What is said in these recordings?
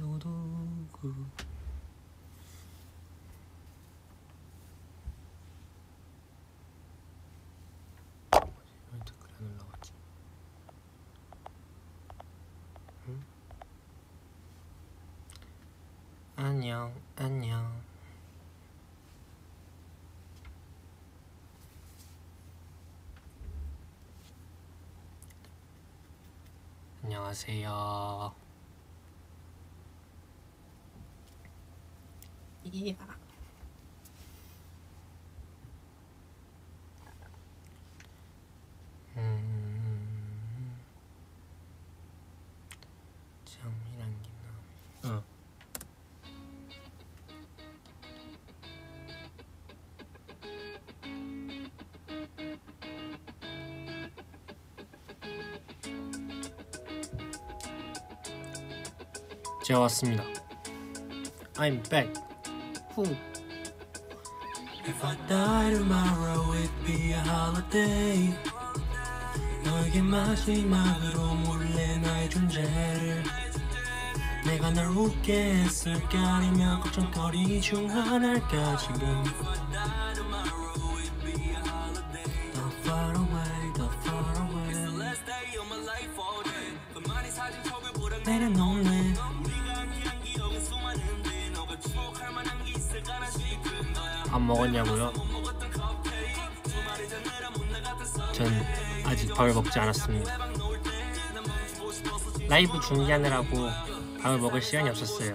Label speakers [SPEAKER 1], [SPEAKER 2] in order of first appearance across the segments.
[SPEAKER 1] 두구두구. 왜 댓글이 안 올라갔지? 응? 안녕 안녕. 안녕하세요. 이야. 장미란 기나. 제가 왔습니다. I'm back. 후. If I die tomorrow, it'd be a holiday. 너에게 마지막으로 몰래 나의 존재를 내가 널 웃게 했을까 아니면 걱정거리 중 하나일까 지금. Don't far away, don't far away. 내려놓네. 밥 먹었냐고요? 전 아직 밥을 먹지 않았습니다. 라이브 중계하느라고 밥을 먹을 시간이 없었어요.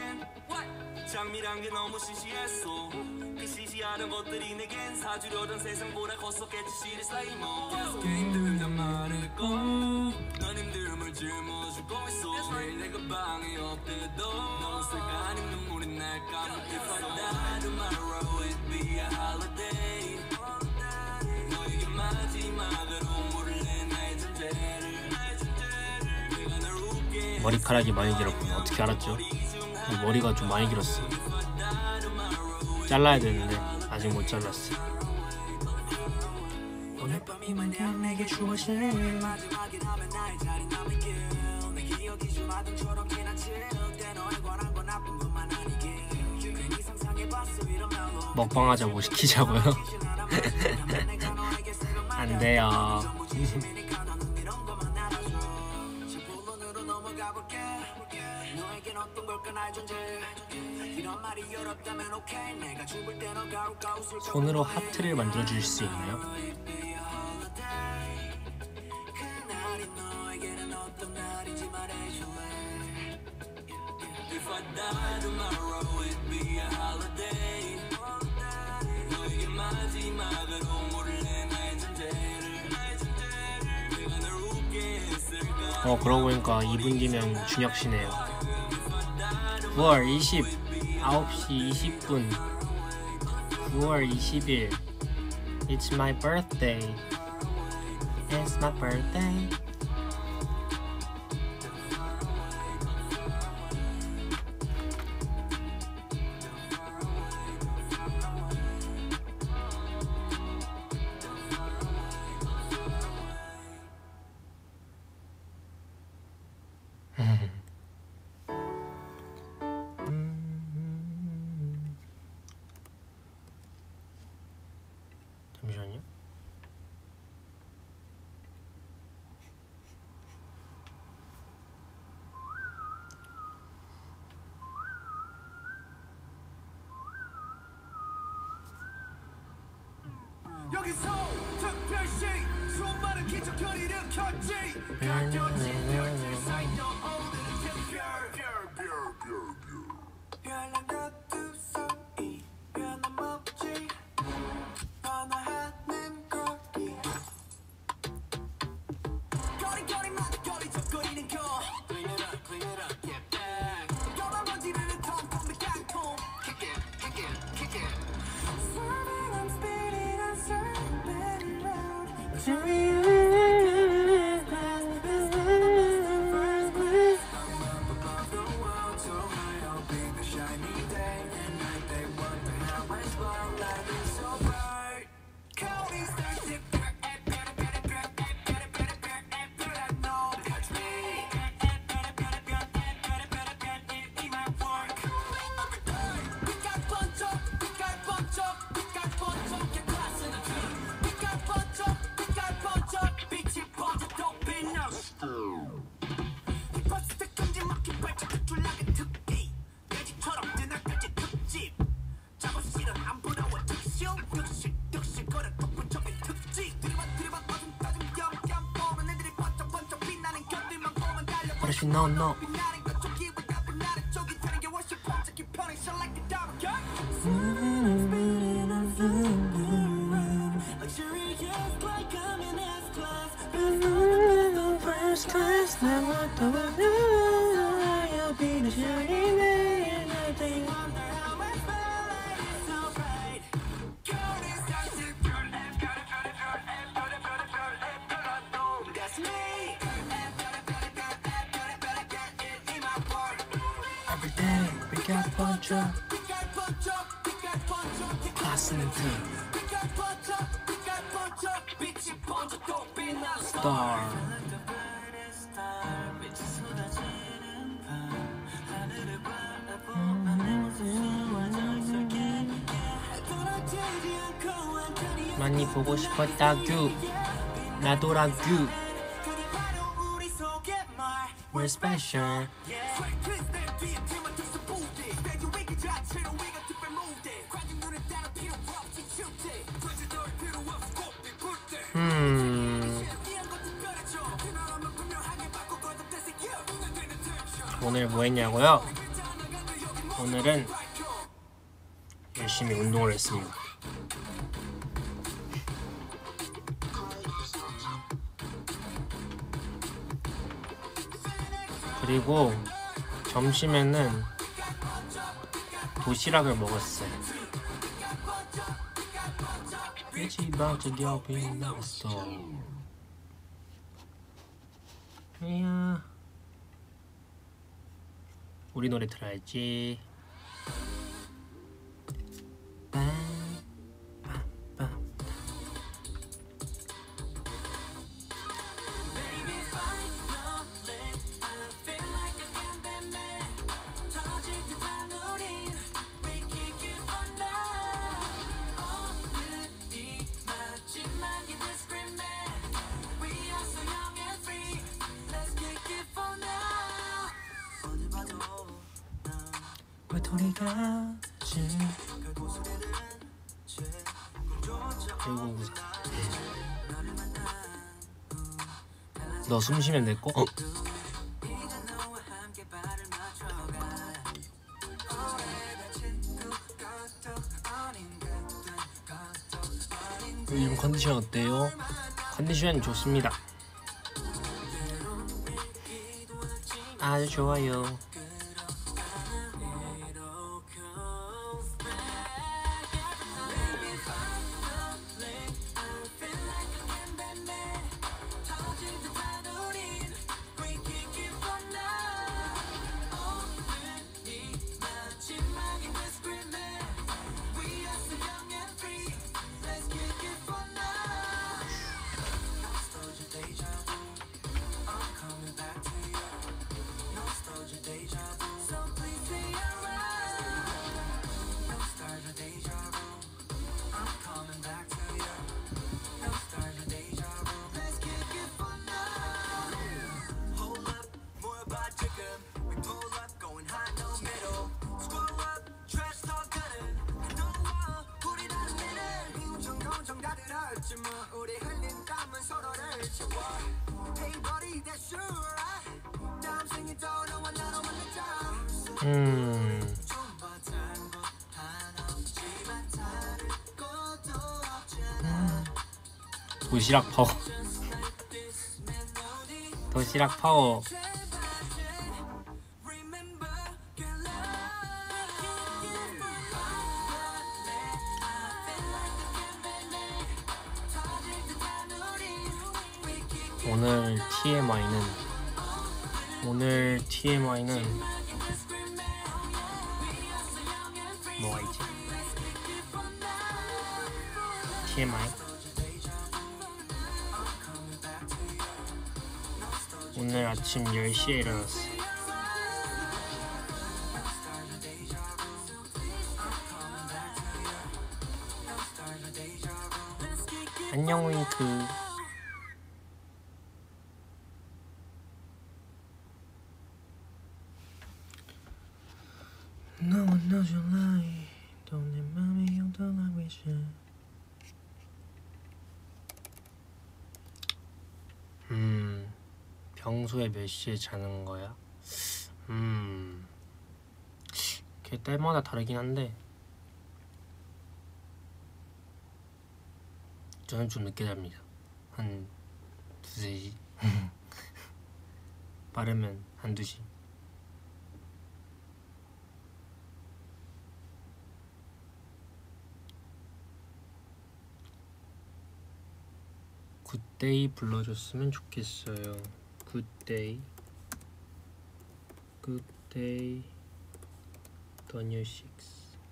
[SPEAKER 1] 머리카락이 많이 길었구나. 어떻게 알았죠? 머리가 좀 많이 길었어. 잘라야 되는데 아직 못 잘랐어. 오늘 밤이 만약 내게 주어질 먹방하자고 시키자고요? 안 돼요. 손으로 하트를 만들어 주실 수 있나요? 그러고 보니까 2분 뒤면 준혁씨네요. 9월 20 9시 20분 9월 20일 It's my birthday. It's my birthday. 잠시만요. 여기서 특별시 수많은 기적을 일으켰지. 가려진 사이도 오늘은 별난 것도 이 변함없지. 변화하는 거리 거리거리마다 거리적거리는 거. Clean it up, clean it up, get back. 너만 먼지르는 텅텅 빈 깡통. Kick it, kick it, kick it. Swerving, I'm speeding, I'm circling round.
[SPEAKER 2] What if you know no? First class, never thought you'll be the shining man. Nothing. Every day we got punch up, passing through. Star. 많이 보고 싶었다규 나도라규 We're special. 오늘 뭐 했냐고요? 오늘은 열심히 운동을 했습니다. 그리고 점심에는 도시락을 먹었어요. 집안쪽 옆에 나왔어. 이야, 우리 노래 들어야지. 너 숨 쉬면 내 거? 요즘 컨디션 어때요? 컨디션 좋습니다. 아주 좋아요. 도시락 파워. 도시락 파워. 오늘 TMI는 뭐가 있지? TMI 오늘 아침 10시에 일어났어. 안녕 윙크. 너와 너 줄라이 또 내 맘이 용돈하고 있어. 평소에 몇 시에 자는 거야? 그게 때마다 다르긴 한데 저는 좀 늦게 잡니다. 한 2-3시 빠르면 한 2시. 굿데이 불러줬으면 좋겠어요. 굿데이 굿데이 더뉴식스.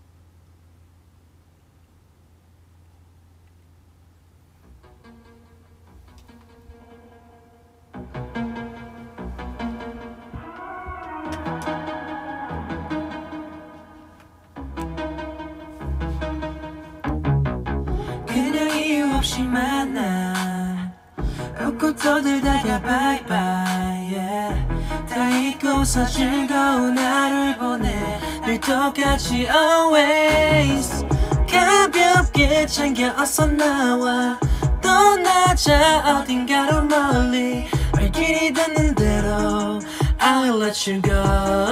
[SPEAKER 1] 그냥 이유 없이 만나 웃고 떠들다가 바이바이 yeah. 다 잊고서 즐거운 하루를 보내 늘 똑같이 always 가볍게 챙겨 어서 나와 떠나자 어딘가로 멀리 발길이 닿는 대로 I'll let you go.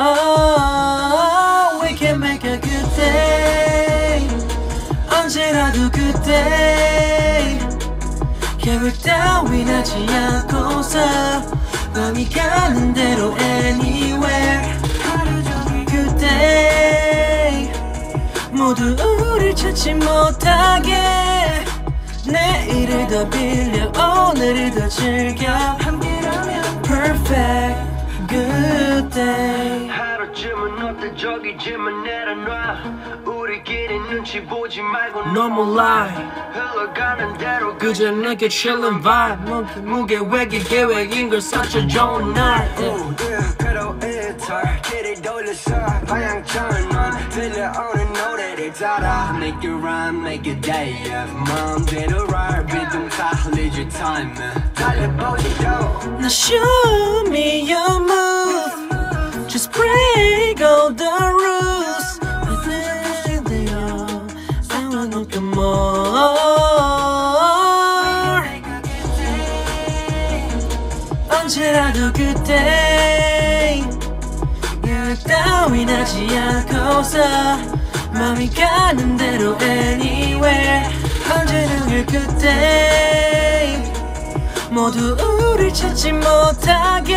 [SPEAKER 1] We can make a good day. 언제라도 그때 계획 따윈 하지 않고서 맘이 가는 대로 anywhere 하루 종일 그때 모두 우릴 찾지 못하게 내일을 더 빌려 오늘을 더 즐겨 함께라면 perfect good day. 하루쯤은 어때 저기쯤은 내려놔 우리끼리 눈치 보지 말고 no more lie 흘러가는 대로 그저 내게 chillin' vibe 무게 외길 계획인 걸 사실 좋은 날 그래도 이틀 길이 돌려서 방향 전환 들려오는 노래를 따라 Make it rhyme, make it day 마음대로 ride 리듬 다 흘리지 time 달려보시죠 Now show me your move Just break all the rules Within the all I want nothing more 언제라도 그때 계획 따윈 하지 않고서 맘이 가는 대로 anywhere 언제나 그때 모두 우릴 찾지 못하게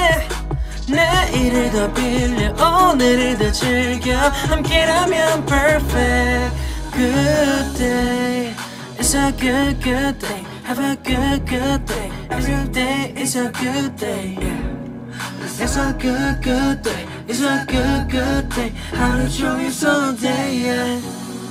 [SPEAKER 1] 내일을 더 빌려 오늘을 더 즐겨 함께라면 perfect good day It's a good good day Have a good good day Every day is a good day It's a good good day It's a good good day 하루 종일 solo day yeah.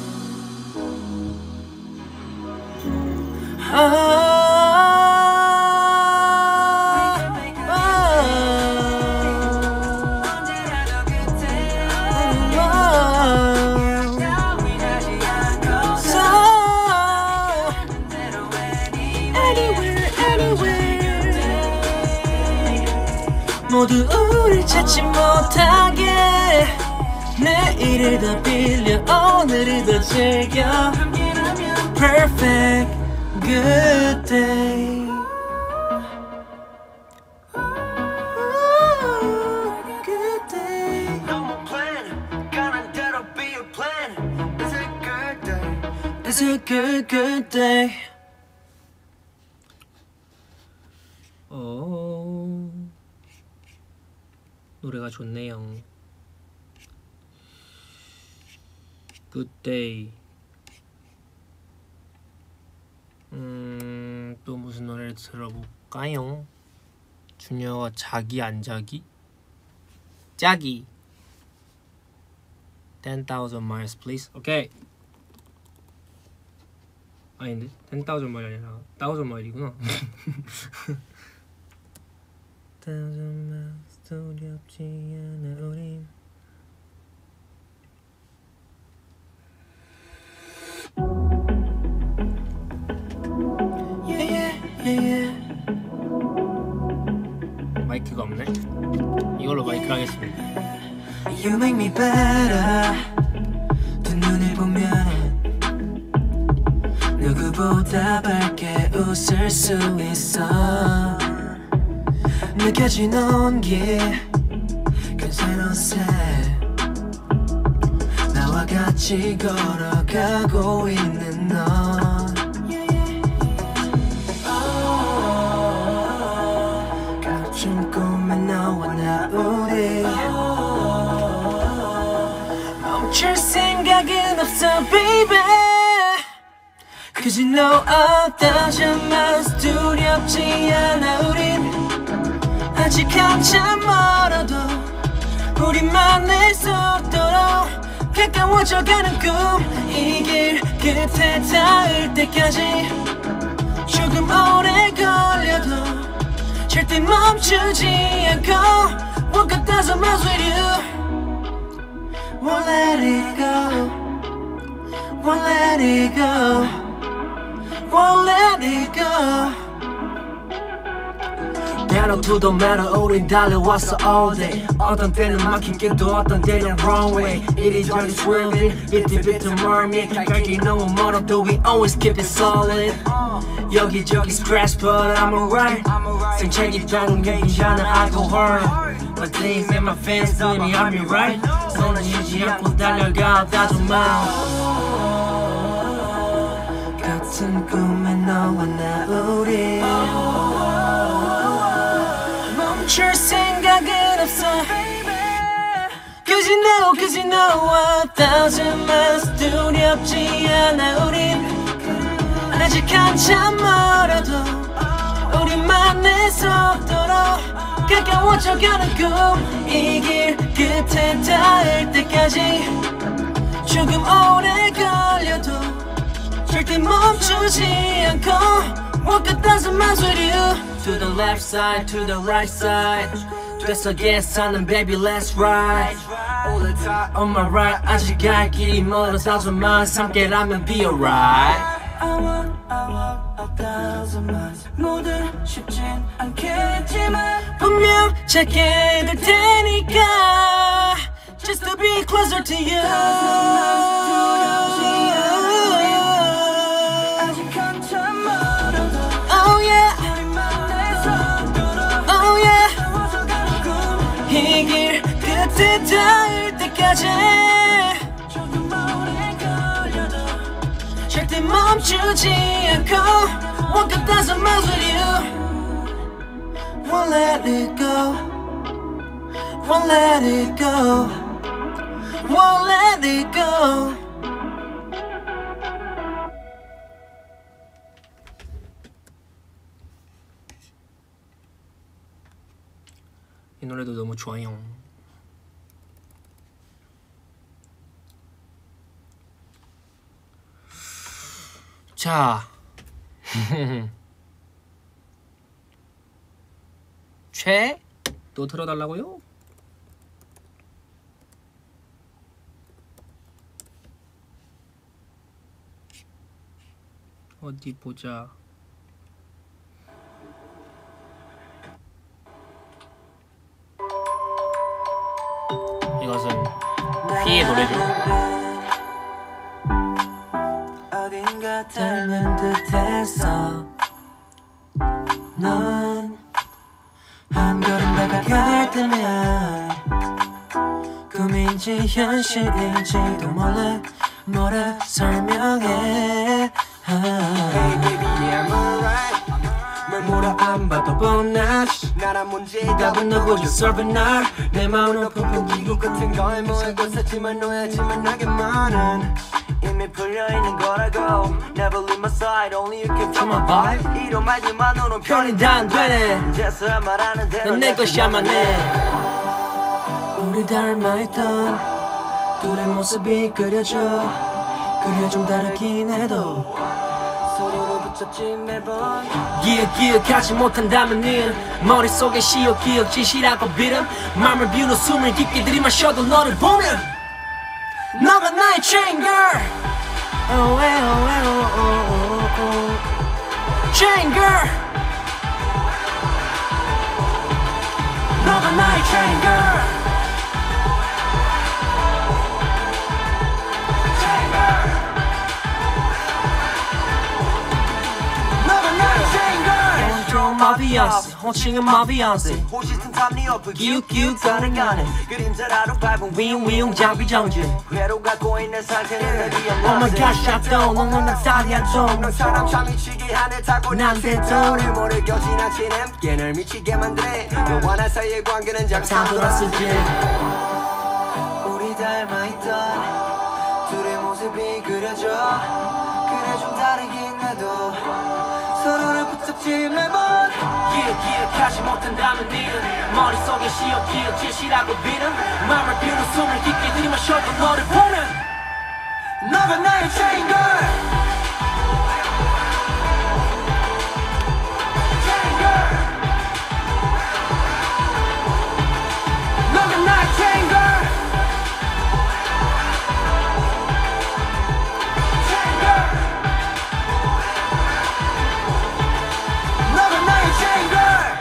[SPEAKER 1] 모두 우릴 찾지 못하게 내일을 더 빌려 오늘을 더 즐겨 Perfect good day Good day No more plan 가는 대로 be a plan It's a good day It's a good good day
[SPEAKER 2] 노래가 좋네요. Good day. 또 무슨 노래를 들어볼까요? 준혁아 자기 안 자기? 자기. 10,000 miles please. 오케이. 아닌데 10,000 miles 아니라 1,000 miles이구나. 1,000 miles 두렵지 않아 우린 마이크가 없네? 이걸로 마이크 하겠습니다.
[SPEAKER 1] You make me better 두 눈을 보면 누구보다 밝게 웃을 수 있어
[SPEAKER 2] 느껴진 온기 그 새로운 새 나와 같이 걸어가고 있는 넌 같은 꿈에 너와 나 우리 멈출 생각은 없어 baby Cause you know 어떠지만 두렵지 않아 우린 아직 한참 멀어도 우리만의 속도로 가까워져가는 꿈 이 길 끝에 닿을 때까지 조금 오래 걸려도 절대 멈추지 않고 Walk 1,000 miles with you Won't let it go Won't let it go Won't let it go Pedal to the metal 우린 달려왔어 all day 어떤 때는 막힌 길도 어떤 때는 wrong way 이리저리 swerving 비틀비틀 멀미 갈길 너무 멀어도 we always keep it solid 여기저기 scratch but I'm alright 생채기 따윈 괜찮아 I go hard My dreams and my fans tell me I'm right 손은 쉬지 않고 달려가 1,000 miles 같은 꿈에 너와 나 우리 멈출 생각은 없어 Cause you know 1,000 miles 두렵지 않아 우린 아직 한참 멀어도 우리만의 속도로 가까워져가는 꿈 이 길 끝에 닿을 때까지 조금 오래 걸려도 절대 멈추지 않고 Walk 1,000 miles with you To the left side, to the right side 됐어 계산은 baby let's ride All the time on my right 아직 갈 길이 멀어 1,000 miles 함께라면 be alright I walk 1,000 miles 모두 쉽진 않겠지만 분명 찾게 될 테니까 Just to be closer to you Oh yeah Oh yeah 이 길 끝에 닿을 때까지 조금 오래 걸려도 절대 멈추지 않고 Walk 1,000 miles with you Won't let it go Won't let it go Won't let it go 이 노래도 너무 좋아요. 자, 최 또 틀어달라고요? 어디 보자. 이것은 휘의 노래죠. 어딘가 닮은 듯해서 넌 한 걸음 다가갈 때면 꿈인지 현실인지도 몰라 뭐라 설명해 Hey baby yeah I'm alright 뭘 뭐라 안 봐도 뻔하지 나란 문제 답은 너고 you serve 날 내 마음은 펑펑 기구 같은 걸 모아고 사지만 놓아야지만 나게 많은 이미 풀려있는 거라고 Never leave my side Only you can feel my vibe 이런 말들만으론 편이 다 안 되네 이제서야 말하는 대로 넌 내 것이야만 해 우리 닮아있던 둘의 모습이 그려져 그려 좀 다르긴 해도 서로를 붙잡지 매번 기억하지 못한다면은 머릿속에 시어 기억짓이라고 비름 맘을 비우는 숨을 깊게 들이마셔도 너를 보면 너가 나의 chain girl Oh oh oh oh oh chain girl 너가 나의 chain girl 마비앙스 호칭은 마비앙스
[SPEAKER 1] 호시슨 탐리 어프
[SPEAKER 2] 기웃기웃 가는
[SPEAKER 1] 그림자라로 밟은
[SPEAKER 2] 위웅위웅 장비 정지
[SPEAKER 1] 회로 갖고 있는 상태는 내
[SPEAKER 2] Oh my gosh 샷도 너는 낙살이야 좀
[SPEAKER 1] 사람 참 미치게 하늘 타고
[SPEAKER 2] 난데도
[SPEAKER 1] 너를 모르고 지나치는 깨를 미치게 만드네 너와 나 사이의 관계는
[SPEAKER 2] 잠들었을지
[SPEAKER 1] 우리 닮아있던 둘의 모습이 그려져 그래 좀 다르긴 해도 서로를 붙잡지 매번
[SPEAKER 2] 기억하지 못한다면 니는 머릿속에 씌어 기억짓이라고 비는 맘을 비우는 숨을 깊게 들이마셔도 너를 보는
[SPEAKER 1] 너가 나의 chain girl chain girl 너가 나의 chain girl chain girl 너가 나의 chain girl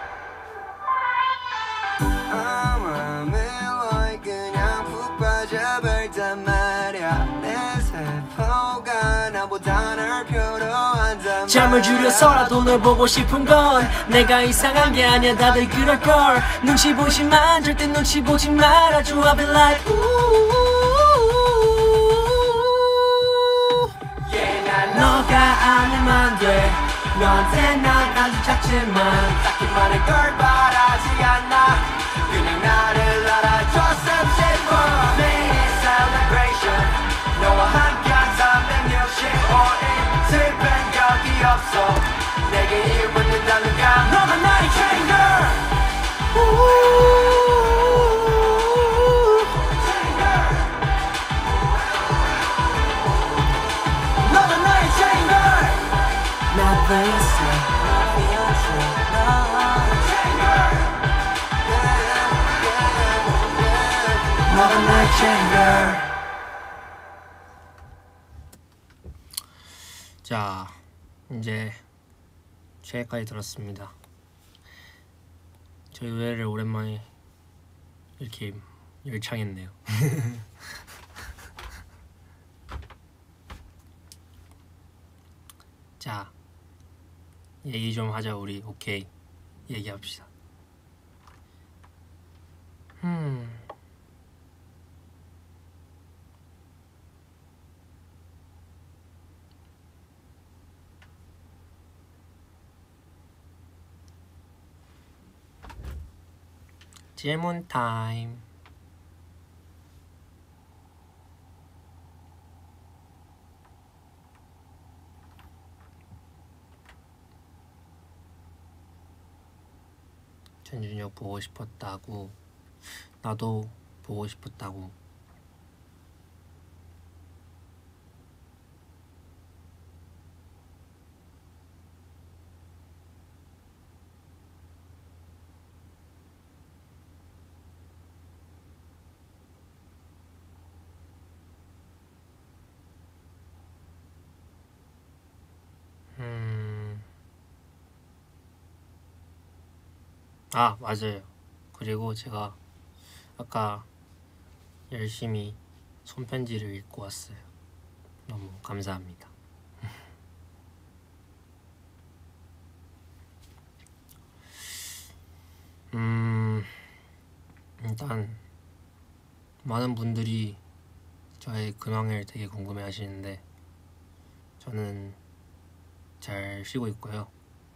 [SPEAKER 1] 아무리 그냥 푹 빠져버렸단 말이야 내 세포가 나보다 널 필요한단
[SPEAKER 2] 잠을 줄여서라도 널 보고 싶은 건 내가 이상한 게 아니야 다들 그럴걸 눈치 보지만 절대 눈치 보지 말아줘 I'll be like
[SPEAKER 1] yeah, 난
[SPEAKER 2] 너가 아니면 돼 너한테 난 아주 작지만
[SPEAKER 1] 딱히 많은 걸 바라지 않아 그냥 나를 알아줬으면 싶어 매일 celebration 너와 함께한 365일 슬픈 적이 없어 내게 일 묻는다는 감 너가 나의 chain girl chain girl 너가 나의 chain girl
[SPEAKER 2] 나 베이스
[SPEAKER 1] chain girl
[SPEAKER 2] 너가 나의 chain girl 자 이제 최애까지 들었습니다. 저희 노래를 오랜만에 이렇게 열창했네요. 자 얘기 좀 하자 우리. 오케이 얘기합시다. 질문 타임. 전준혁 보고 싶었다고. 나도 보고 싶었다고. 아 맞아요. 그리고 제가 아까 열심히 손편지를 읽고 왔어요. 너무 감사합니다. 일단 많은 분들이 저의 근황을 되게 궁금해 하시는데 저는 잘 쉬고 있고요.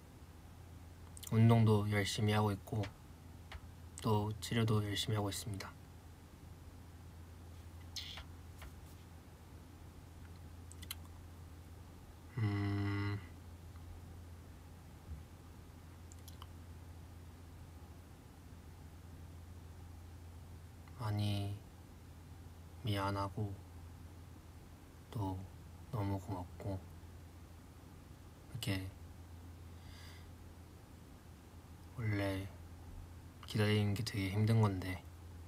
[SPEAKER 2] 운동도 열심히 하고 있고 또 치료도 열심히 하고 있습니다. 많이 미안하고 또 너무 고맙고 이렇게 원래 기다리는 게 되게 힘든 건데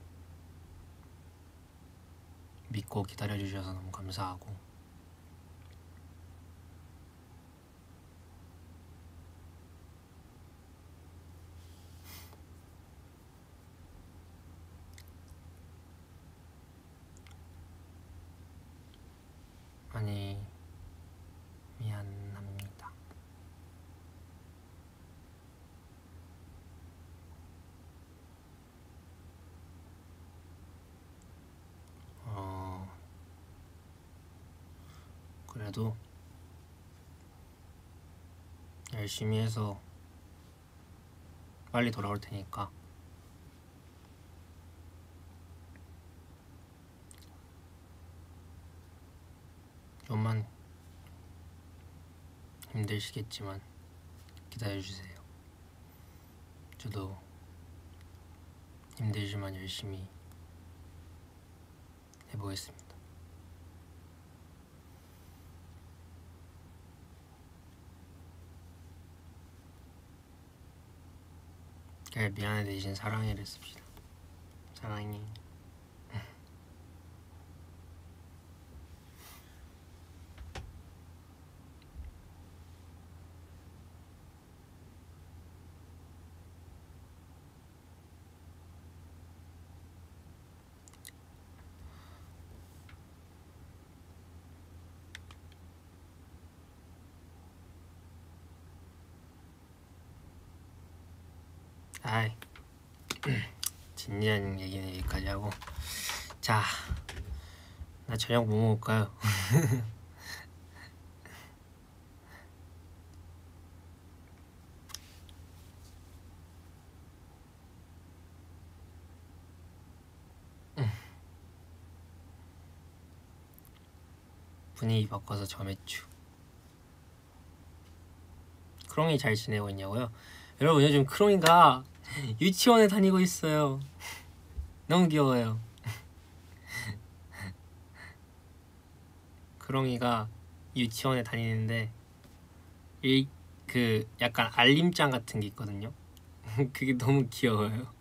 [SPEAKER 2] 믿고 기다려주셔서 너무 감사하고 많이 미안합니다. 그래도 열심히 해서 빨리 돌아올 테니까 좀만 힘드시겠지만 기다려주세요. 저도 힘들지만 열심히 해보겠습니다. 그래, 미안해 대신 사랑해를 씁시다. 사랑해. 아이 진지한 얘기는 여기까지 하고, 자, 나 저녁 뭐 먹을까요? 분위기 바꿔서 점액추. 크롱이 잘 지내고 있냐고요? 여러분, 요즘 크롱이가 유치원에 다니고 있어요. 너무 귀여워요. 크롱이가 유치원에 다니는데 그 약간 알림장 같은 게 있거든요. 그게 너무 귀여워요.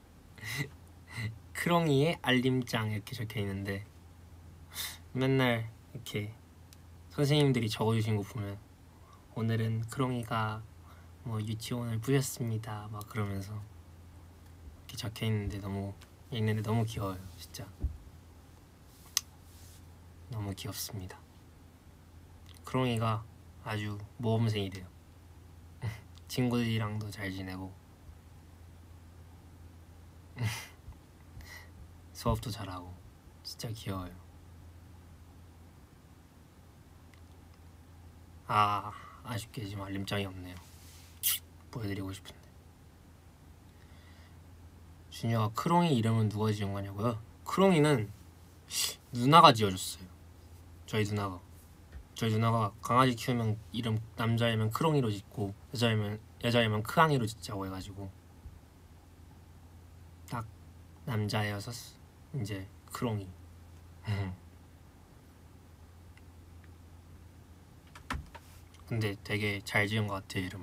[SPEAKER 2] 크롱이의 알림장 이렇게 적혀 있는데 맨날 이렇게 선생님들이 적어주신 거 보면 오늘은 크롱이가 뭐 유치원을 부셨습니다 막 그러면서 이렇게 적혀 있는데 너무 읽는데 너무 귀여워요. 진짜 너무 귀엽습니다. 크롱이가 아주 모범생이 돼요. 친구들이랑도 잘 지내고 수업도 잘하고 진짜 귀여워요. 아쉽게 지금 알림장이 없네요. 보여드리고 싶은데. 준혁아, 크롱이 이름은 누가 지은 거냐고요? 크롱이는 누나가 지어줬어요. 저희 누나가 강아지 키우면 이름 남자이면 크롱이로 짓고 여자이면 크앙이로 짓자고 해가지고 딱 남자여서 이제 크롱이. 근데 되게 잘 지은 것 같아요, 이름을.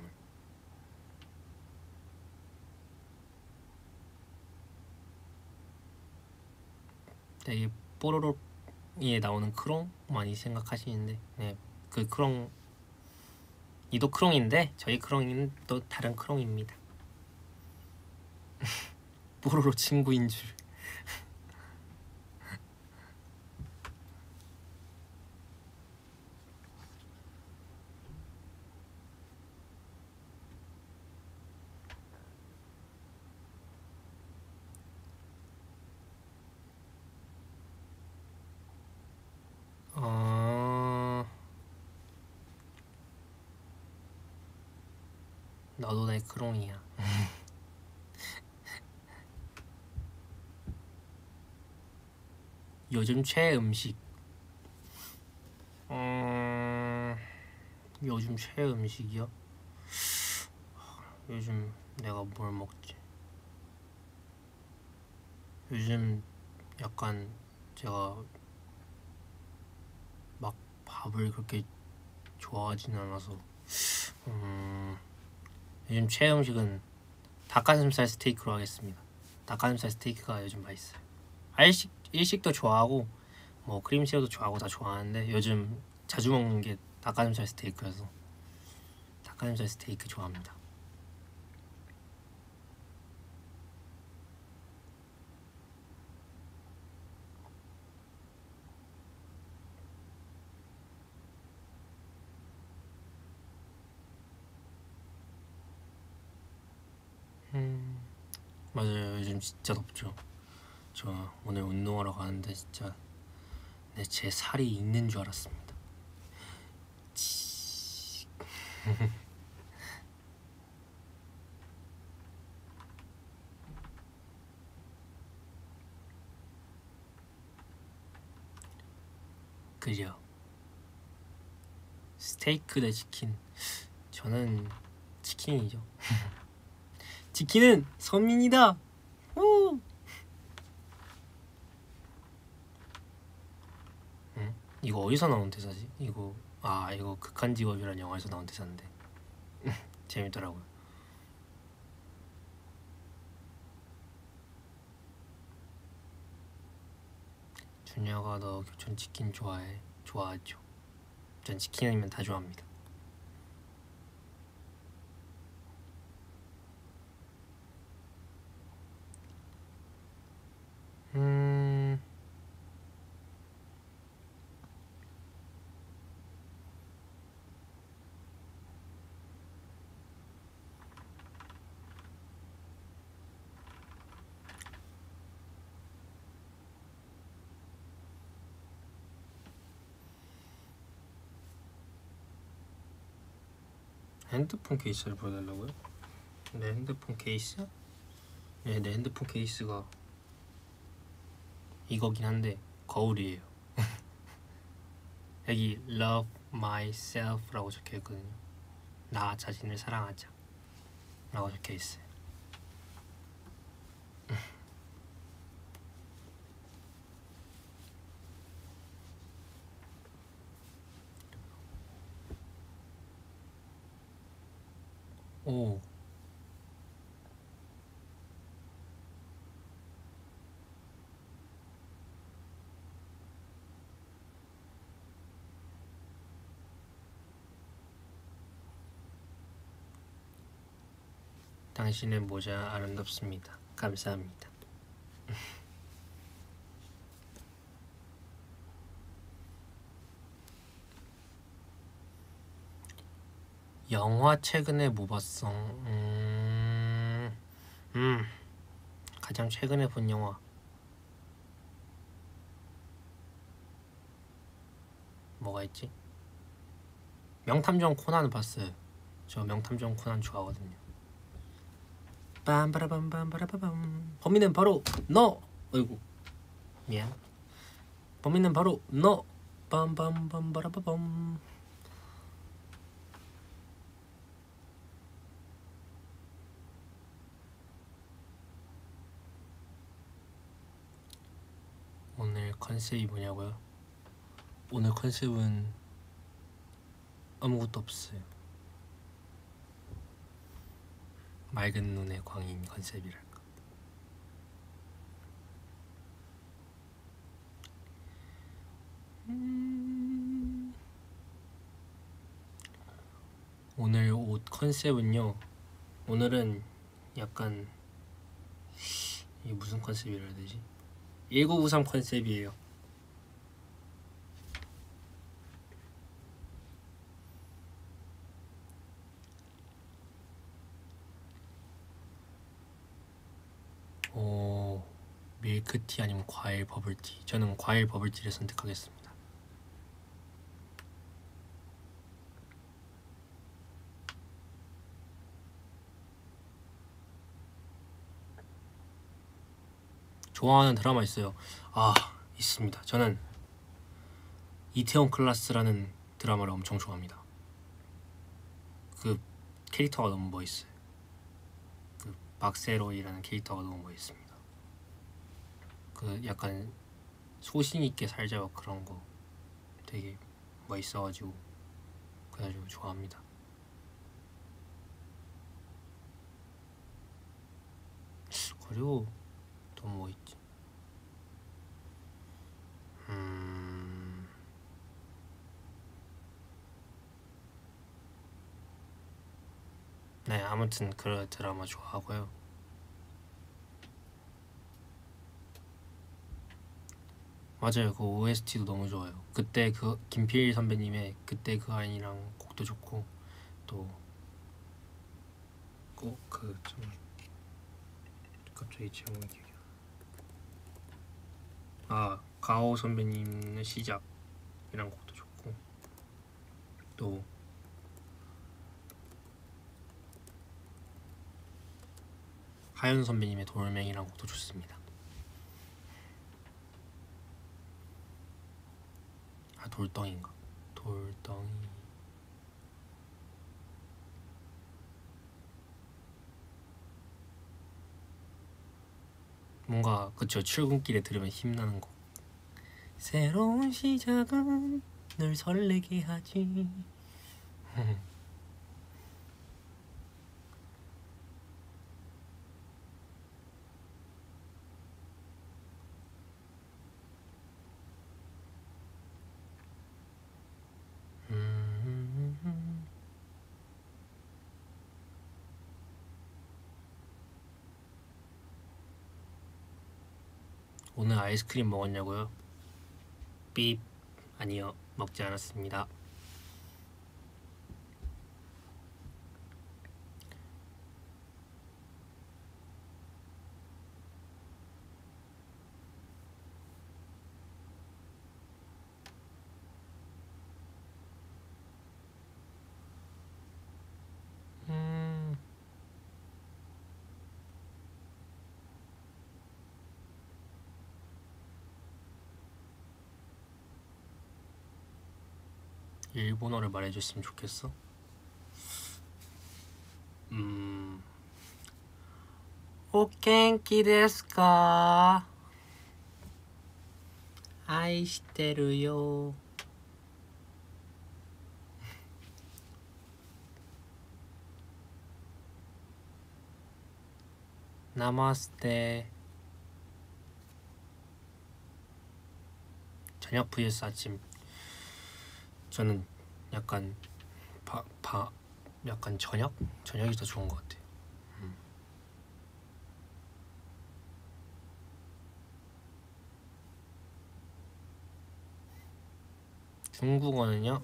[SPEAKER 2] 되게 뽀로로에 나오는 크롱 많이 생각하시는데, 네, 그 크롱 이도 크롱인데 저희 크롱이는 또 다른 크롱입니다. 뽀로로 친구인 줄. 너도 내 크롱이야. 요즘 최애 음식. 요즘 최애 음식이요? 요즘 내가 뭘 먹지? 요즘 약간 제가 막 밥을 그렇게 좋아하지는 않아서 요즘 최애 음식은 닭가슴살 스테이크로 하겠습니다. 닭가슴살 스테이크가 요즘 맛있어요. 일식도 좋아하고 뭐 크림새우도 좋아하고 다 좋아하는데 요즘 자주 먹는 게 닭가슴살 스테이크여서 닭가슴살 스테이크 좋아합니다. 맞아요. 요즘 진짜 덥죠. 저 오늘 운동하러 가는데 진짜 제 살이 있는 줄 알았습니다. 그죠? 스테이크 대 치킨. 저는 치킨이죠. 치킨은 선민이다. 우! 응? 이거 어디서 나온 대사지? 이거 이거 극한직업이라는 영화에서 나온 대사인데 재밌더라고요. 준혁아, 너 교촌 치킨 좋아해? 좋아하죠. 전 치킨이면 다 좋아합니다. 핸드폰 케이스를 보여달라고요? 내 핸드폰 케이스? 네, 내 핸드폰 케이스가 이거긴 한데 거울이에요. 여기 Love myself라고 적혀있거든요. 나 자신을 사랑하자 라고 적혀있어요. 오, 당신의 모자 아름답습니다. 감사합니다. 영화 최근에 뭐 봤어? 가장 최근에 본 영화 뭐가 있지? 명탐정 코난 봤어요. 저 명탐정 코난 좋아하거든요. 빰바라밤빰바라밤. 범인은 바로 너. 어이구 미안. 범인은 바로 너. 빰빰빰바라밤. 오늘 컨셉이 뭐냐고요? 오늘 컨셉은 아무것도 없어요. 맑은 눈의 광인 컨셉이랄까. 오늘 옷 컨셉은요, 오늘은 약간 이게 무슨 컨셉이라 해야 되지? 1993 컨셉이에요. 오, 밀크티 아니면 과일 버블티. 저는 과일 버블티를 선택하겠습니다. 좋아하는 드라마 있어요? 있습니다. 저는 이태원 클라스라는 드라마를 엄청 좋아합니다. 그 캐릭터가 너무 멋있어요. 그 박세로이라는 캐릭터가 너무 멋있습니다. 그 약간 소신 있게 살자 그런 거 되게 멋있어가지고 그래가지고 좋아합니다. 그리고 또 뭐 있지? 네, 아무튼 그 드라마 좋아하고요. 맞아요, 그 OST도 너무 좋아요. 그때 그 김필 선배님의 그때 그 아이랑 곡도 좋고, 또 꼭 그 좀 갑자기 제목이 기억이 가오 선배님의 시작이란 곡도 좋고, 또 하윤 선배님의 돌멩이라는 곡도 좋습니다. 아, 돌덩이인가? 돌덩이. 뭔가 그쵸, 출근길에 들으면 힘나는 곡. 새로운 시작은 늘 설레게 하지. 오늘 아이스크림 먹었냐고요? 삐. 아니요, 먹지 않았습니다. 일본어를 말해줬으면 좋겠어. 오겐키 데스까? 아이시테루요. 나마스테. 저녁 vs 아침. 저는 약간 약간 저녁이 더 좋은 것 같아요. 중국어는요?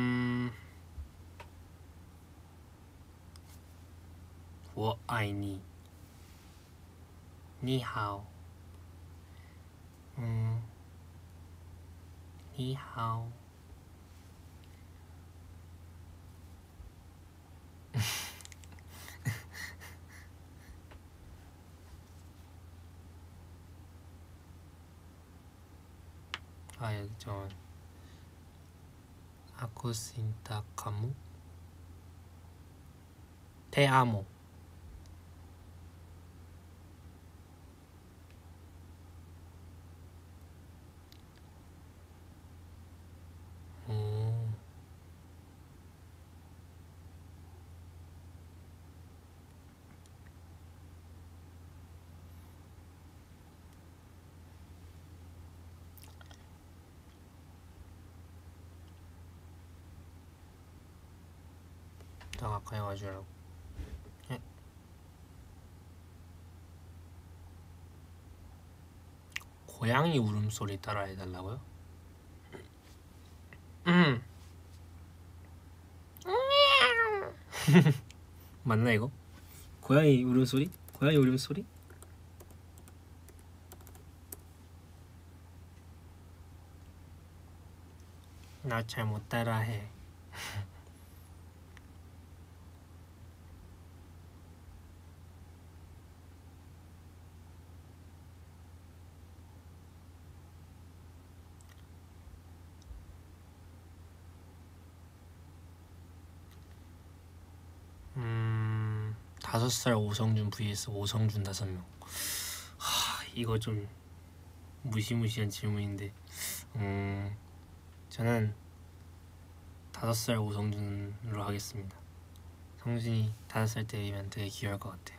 [SPEAKER 2] 我爱你 你好 你好 아, 여기 저 아쿠신타카무 테아모. 아까 해가지고 고양이 울음소리 따라 해달라고요? 맞나 이거? 고양이 울음소리? 고양이 울음소리? 나 잘 못 따라해. 다섯 살 오성준 vs 오성준 5명. 이거 좀 무시무시한 질문인데 저는 5살 오성준으로 하겠습니다. 성준이 5살 때이면 되게 귀여울 것 같아요.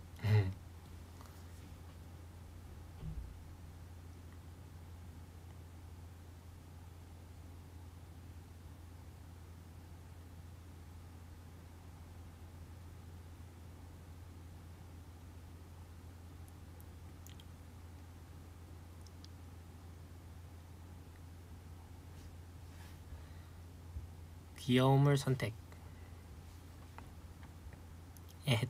[SPEAKER 2] 귀여움을 선택. 에헷.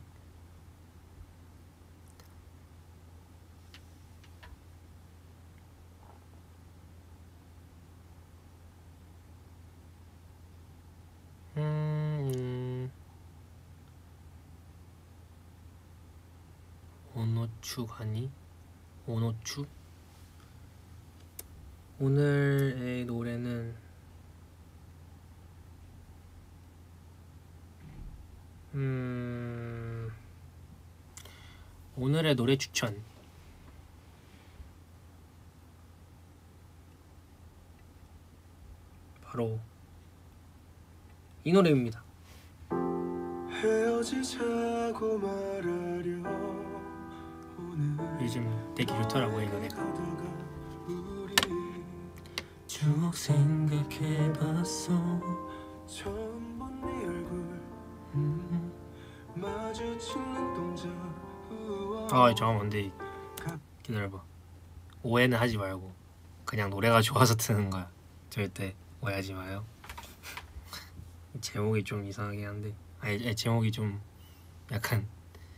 [SPEAKER 2] 오노추가니? 오노추? 오늘의 노래는 오늘의 노래 추천 바로 이 노래입니다.
[SPEAKER 1] 헤어지자고 말하려 오늘
[SPEAKER 2] 요즘 되게 좋더라고요 이 노래가.
[SPEAKER 1] 우리
[SPEAKER 2] 추억 생각해봤어.
[SPEAKER 1] 처음 본 네 얼굴 마주친 눈동자
[SPEAKER 2] 아 잠깐만 근데 기다려봐. 오해는 하지 말고 그냥 노래가 좋아서 트는 거야. 절대 오해하지 마요. 제목이 좀 이상하긴 한데 아니 제목이 좀 약간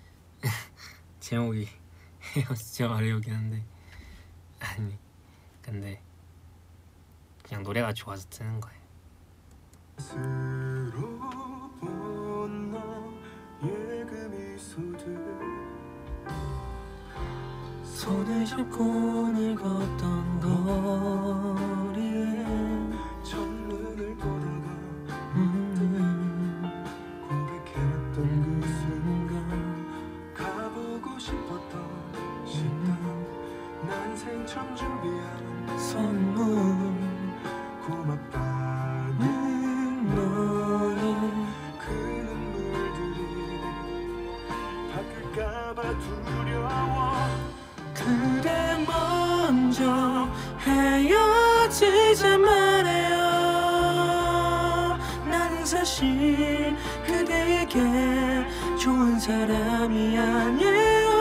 [SPEAKER 2] 제목이 헤어지자 말이긴 한데 아니 근데 그냥 노래가 좋아서 트는 거예요.
[SPEAKER 1] 새로 본 너의 그 미소들
[SPEAKER 2] 손을 잡고 오늘 걷던 거리에
[SPEAKER 1] 첫눈을 보다가 고백했던 그 순간 가보고 싶었던 식당 난생 처음 준비한
[SPEAKER 2] 선물
[SPEAKER 1] 고맙다는
[SPEAKER 2] 너의
[SPEAKER 1] 그 눈물들이 바뀔까봐 두려워
[SPEAKER 2] 그대 먼저 헤어지자 말해요. 나는 사실 그대에게 좋은 사람이 아니에요.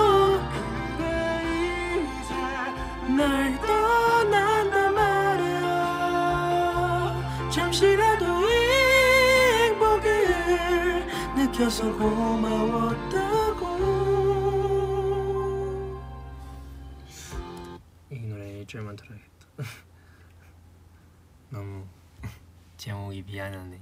[SPEAKER 1] 그대 이제
[SPEAKER 2] 날 떠난단 말이야. 잠시라도 이 행복을 느껴서 고마웠다고. 이 노래 1절만 들어야겠다. 너무 제목이 미안하네.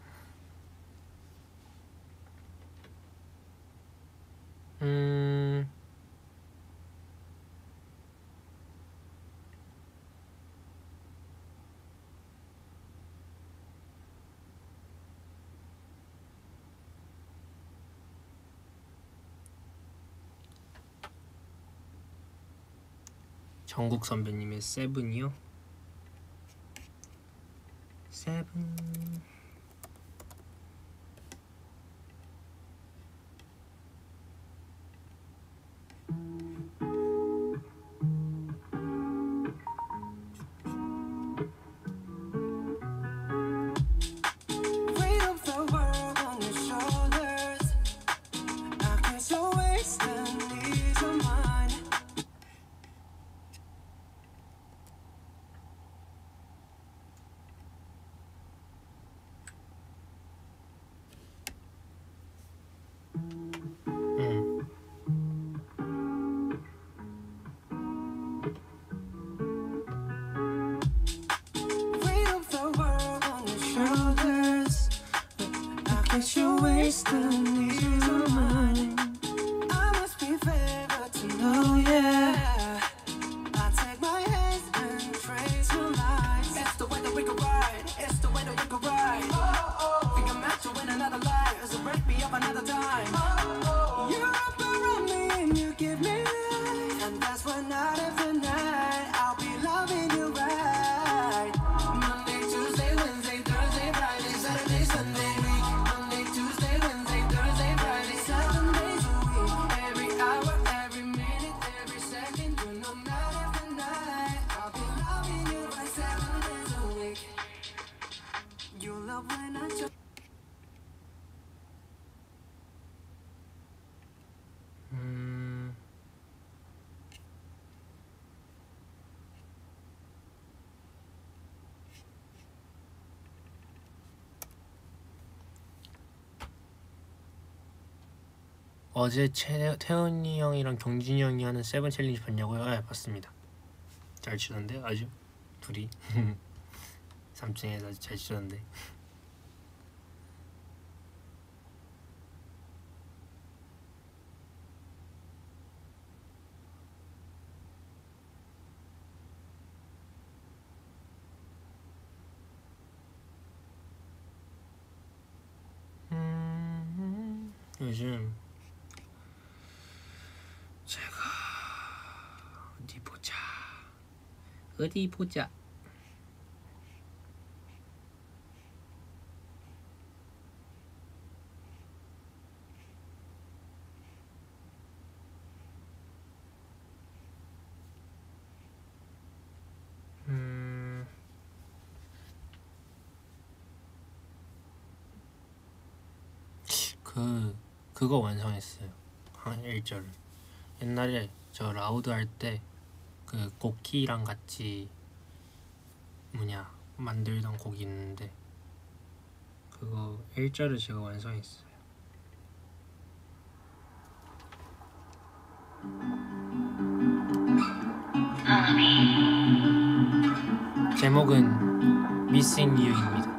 [SPEAKER 2] 정국 선배님의 세븐이요? 세븐.
[SPEAKER 1] weight of the world on your shoulders. I guess you're wasting ease of mind. Weight of the world on your shoulders. I guess you're wasting ease of mind. I must be favored to know, yeah. I take my hands and trace your lines. It's the way that we can ride. It's the way that we can ride. Think I'm meant to win another life, so break me up another time. You're up around me and you give me life, and that's why night after night I'll be loving you right. Monday, Tuesday, Wednesday, Thursday, Friday, Saturday, Sunday, week. Monday, Tuesday, Wednesday, Thursday, Friday, 7 days a week. Every hour, every minute, every second, you know night after night I'll be loving you right 7 days a week. You love when I just
[SPEAKER 2] 어제 태훈이 형이랑 경진이 형이 하는 세븐 챌린지 봤냐고요? 네 봤습니다. 잘 추던데 아주 둘이 3층에서 아주 잘 추던데. 요즘 제가 어디 보자. 그거 완성했어요. 한 1절. 옛날에 저 라우드 할 때 그 곡키랑 같이 만들던 곡이 있는데 그거 1절을 제가 완성했어요. 제목은 Missing You입니다.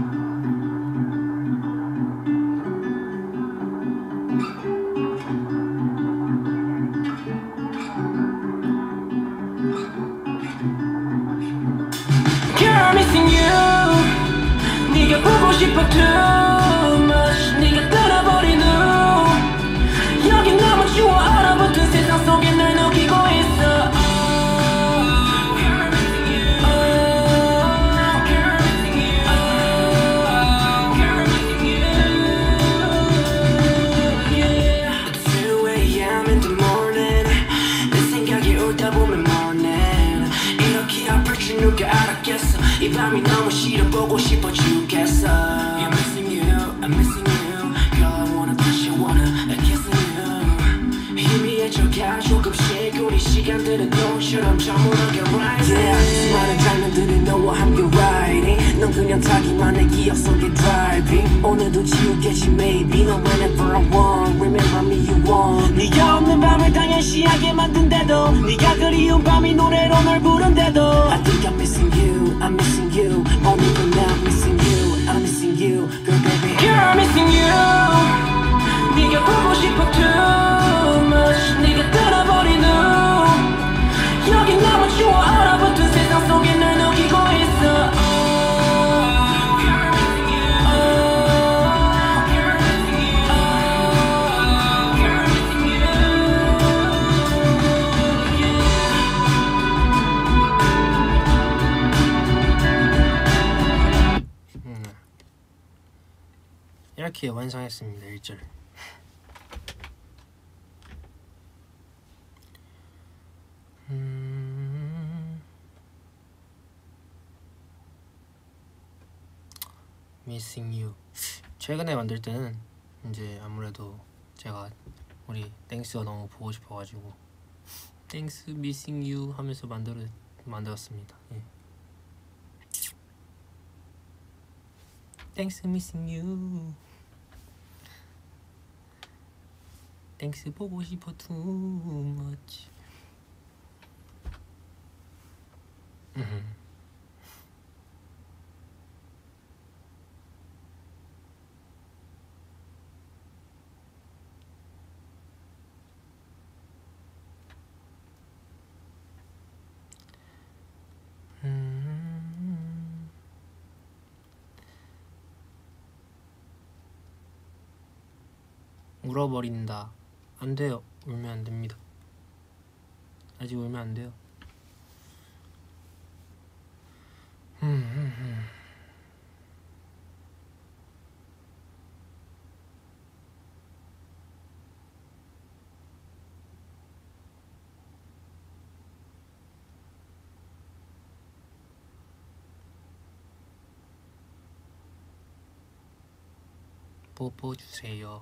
[SPEAKER 2] 보고 싶어 too much 네가 떠나버린 후 여긴 너무 추워 얼어붙은 세상 속에 널 녹이고 있어 It's 2 a.m. in the morning 내 생각이 울다 보면 morning 이렇게 아플 줄 누가 알았겠어 이 밤이 너무 싫어 보고 싶어 죽겠어 I'm missing you, I'm missing you Girl I wanna touch you, wanna kiss you 희미해져가 조금씩 우리 시간들은 노처럼 저물어가 rising Yeah, 수많은 장면들은 너와 함께 riding 넌 그냥 타기만 해 기억 속에 driving 오늘도 지우겠지 maybe No whenever I want Remember me you want 네가 없는 밤을 당연시하게 만든데도 네가 그리운 밤이 노래로 널 부른데도 I think I'm missing you, I'm missing you 오늘도 난 missing you, I'm missing you Girl baby Girl I'm missing you 네가 보고 싶어 too much 네가 떠나버린 후 여긴 너무 추워 얼어붙은 세상 속에 널 녹이고 있어 이렇게 완성했습니다. 1절. Missing you. 최근에 만들 때는 이제 아무래도 제가 우리 땡스가 너무 보고 싶어가지고 땡스 Missing you 하면서 만들었습니다. 예. 땡스 Missing you. 땡스 보고 싶어 too much. 울어버린다. 안 돼요. 울면 안 됩니다. 아직 울면 안 돼요. 뽀뽀 주세요.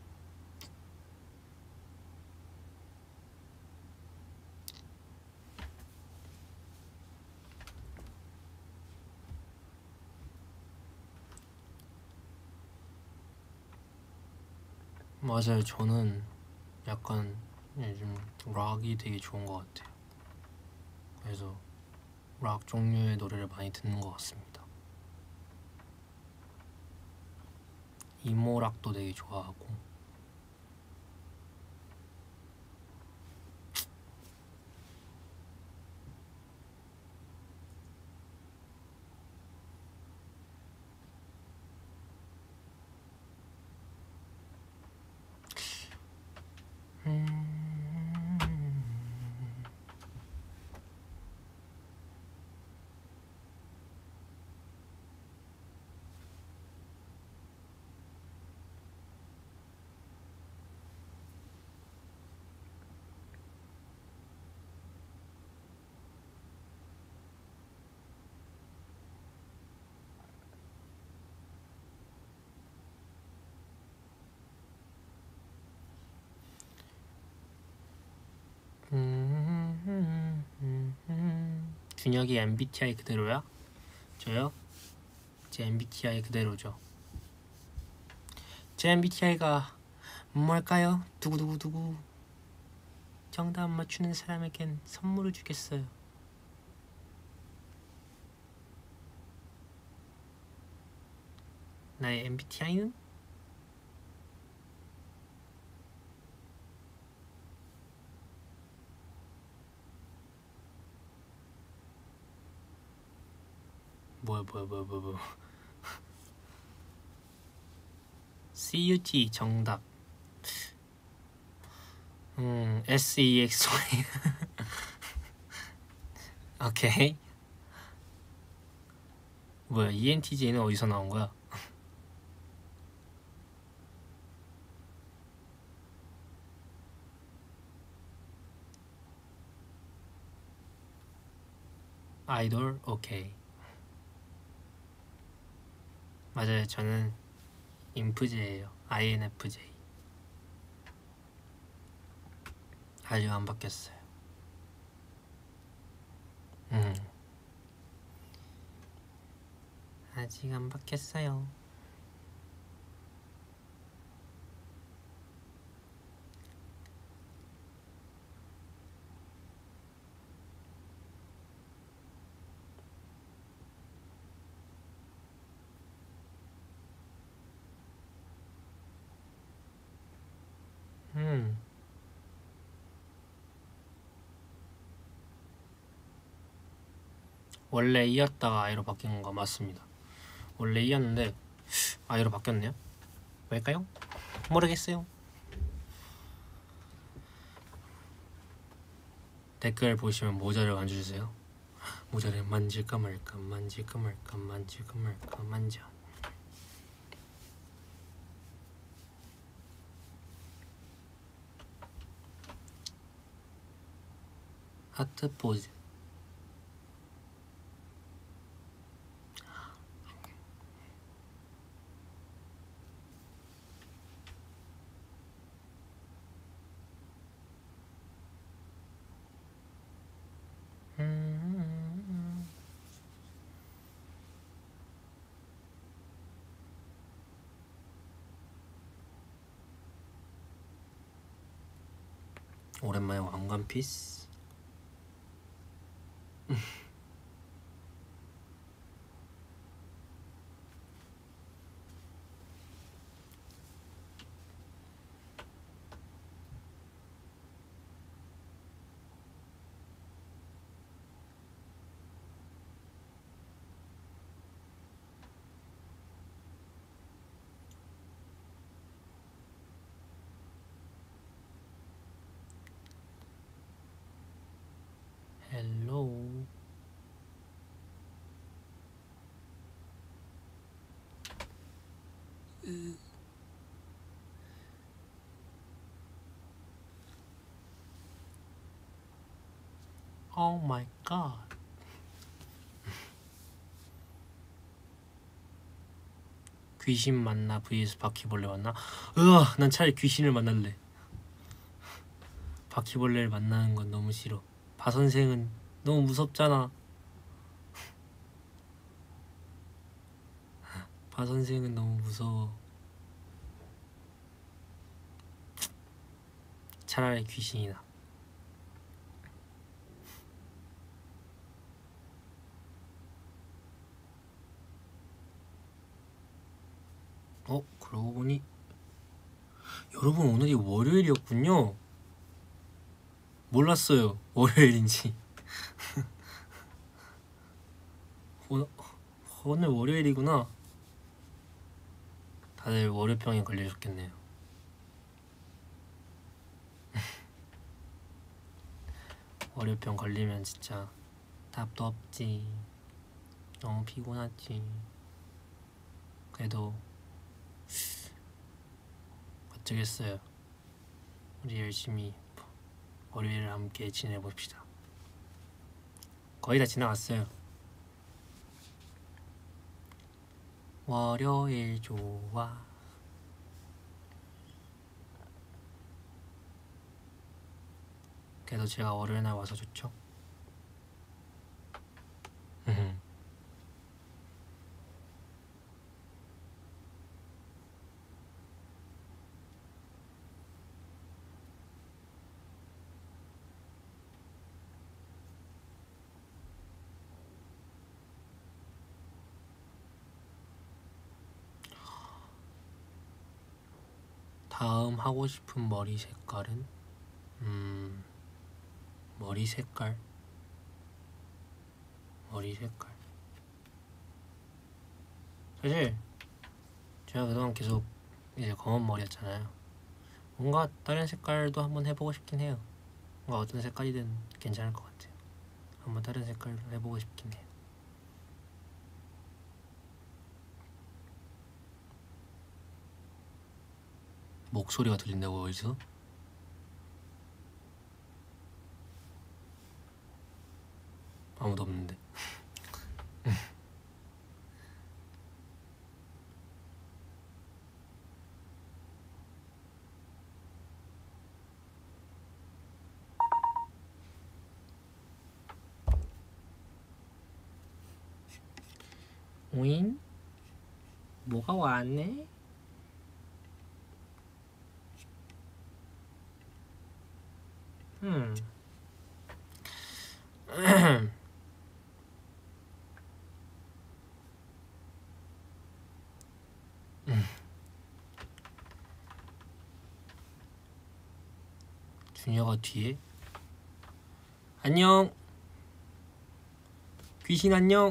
[SPEAKER 2] 맞아요. 저는 약간 요즘 락이 되게 좋은 것 같아요. 그래서 락 종류의 노래를 많이 듣는 것 같습니다. 이모락도 되게 좋아하고
[SPEAKER 3] 준혁이 MBTI 그대로야? 저요? 제 MBTI 그대로죠. 제 MBTI가 뭘까요? 두구두구두구. 정답 맞추는 사람에겐 선물을 주겠어요. 나의 MBTI는? 뭐야 CUT 정답. SEXY. 오케이. 뭐야 ENTJ는 어디서 나온 거야? 아이돌? 오케이. 맞아요. 저는 인프제예요. INFJ. 아직 안 바뀌었어요. 아직 안 바뀌었어요. 원래 이었다가 아이로 바뀐 거 맞습니다. 원래 이었는데 아이로 바뀌었네요. 왜일까요? 모르겠어요. 댓글 보시면 모자를 만져주세요. 모자를 만질까 말까 만질까 말까 만질까 말까 만져. 하트 포즈. 오랜만에 왕관피스. 헬로우. 오 마이 갓. 귀신 만나 vs 바퀴벌레 만나? 난 차라리 귀신을 만날래. 바퀴벌레를 만나는 건 너무 싫어. 바 선생은 너무 무섭잖아. 바 선생은 너무 무서워. 차라리 귀신이다. 그러고 보니 여러분 오늘이 월요일이었군요. 몰랐어요. 월요일인지. 오늘 월요일이구나. 다들 월요병에 걸리셨겠네요. 월요병 걸리면 진짜 답도 없지. 너무 피곤하지. 그래도 어쩌겠어요. 우리 열심히 월요일을 함께 지내봅시다. 거의 다 지나갔어요. 월요일 좋아. 그래도 제가 월요일날 와서 좋죠. 다음 하고 싶은 머리 색깔은 머리 색깔 사실 제가 그동안 계속 이제 검은 머리였잖아요. 뭔가 다른 색깔도 한번 해보고 싶긴 해요. 뭔가 어떤 색깔이든 괜찮을 것 같아요. 한번 다른 색깔로 해보고 싶긴 해요. 목소리가 들린다고 어디서? 아무도 없는데. 오잉? 뭐가 왔네? 준혁아 뒤에? 안녕. 귀신 안녕.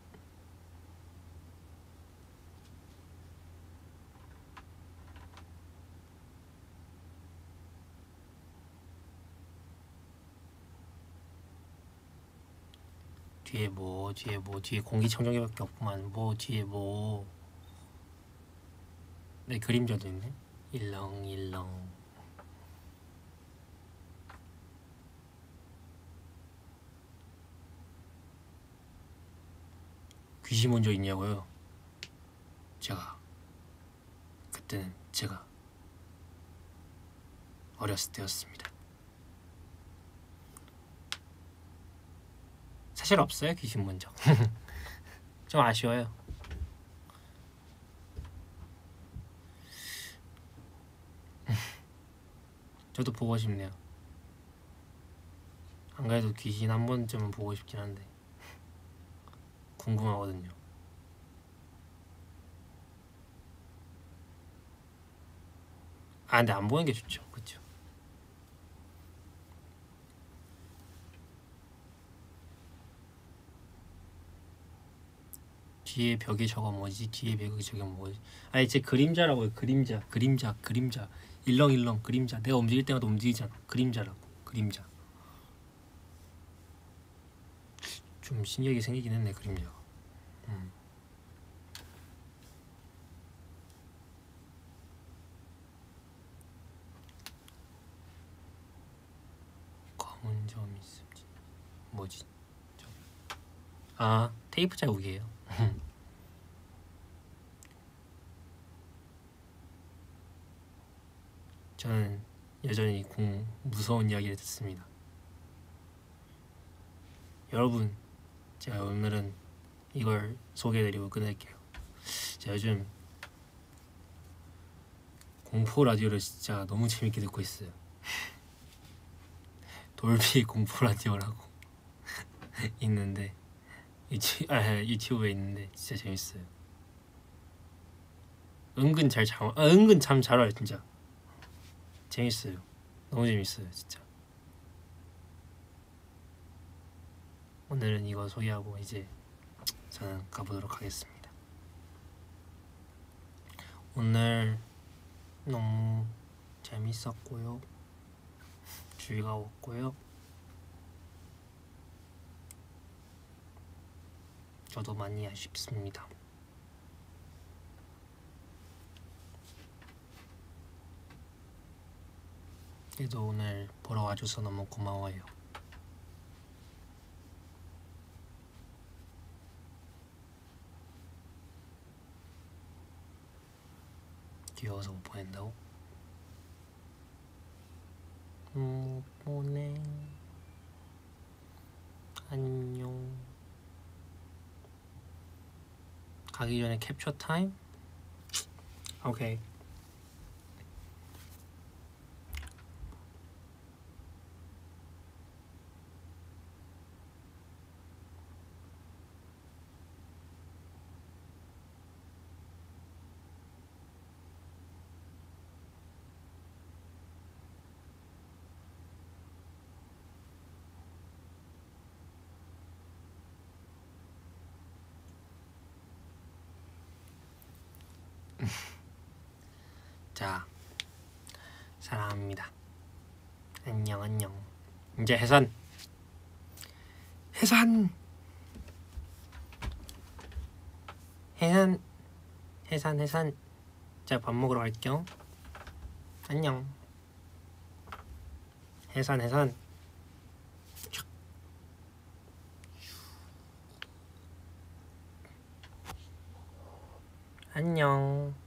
[SPEAKER 3] 뒤에 공기청정기밖에 없구만. 뒤에 내 그림자도 있네. 일렁일렁. 귀신 먼저 있냐고요? 그때는 제가 어렸을 때였습니다. 사실 없어요, 귀신 본 적. 좀 아쉬워요. 저도 보고 싶네요. 안 그래도 귀신 한 번쯤은 보고 싶긴 한데 궁금하거든요. 근데 안 보는 게 좋죠, 그렇죠? 뒤에 벽에 저거 뭐지? 뒤에 벽에 저게 뭐지? 제 그림자라고요. 그림자. 일렁일렁 그림자. 내가 움직일 때마다 움직이잖아. 그림자라고. 그림자. 좀 신기하게 생기긴 했네, 그림자가. 검은 점이 있을지. 뭐지? 테이프 자국이에요. 저는 여전히 무서운 이야기를 듣습니다. 여러분, 제가 오늘은 이걸 소개해드리고 끝낼게요. 제가 요즘 공포 라디오를 진짜 너무 재밌게 듣고 있어요. 돌비 공포 라디오라고 있는데 유튜브에 있는데 진짜 재밌어요. 은근 참 잘 와요, 진짜. 재밌어요. 너무 재밌어요, 진짜. 오늘은 이거 소개하고 이제 저는 가보도록 하겠습니다. 오늘 너무 재밌었고요. 즐거웠고요. 저도 많이 아쉽습니다. 그래도 오늘 보러 와줘서 너무 고마워요. 귀여워서 못 보낸다고? 못 보내. 안녕. 가기 전에 캡처 타임? 오케이. 자, 사랑합니다. 안녕 안녕. 이제 해산. 해산. 해산. 해산 해산. 자, 밥 먹으러 갈게요. 안녕. 해산 해산. 안녕.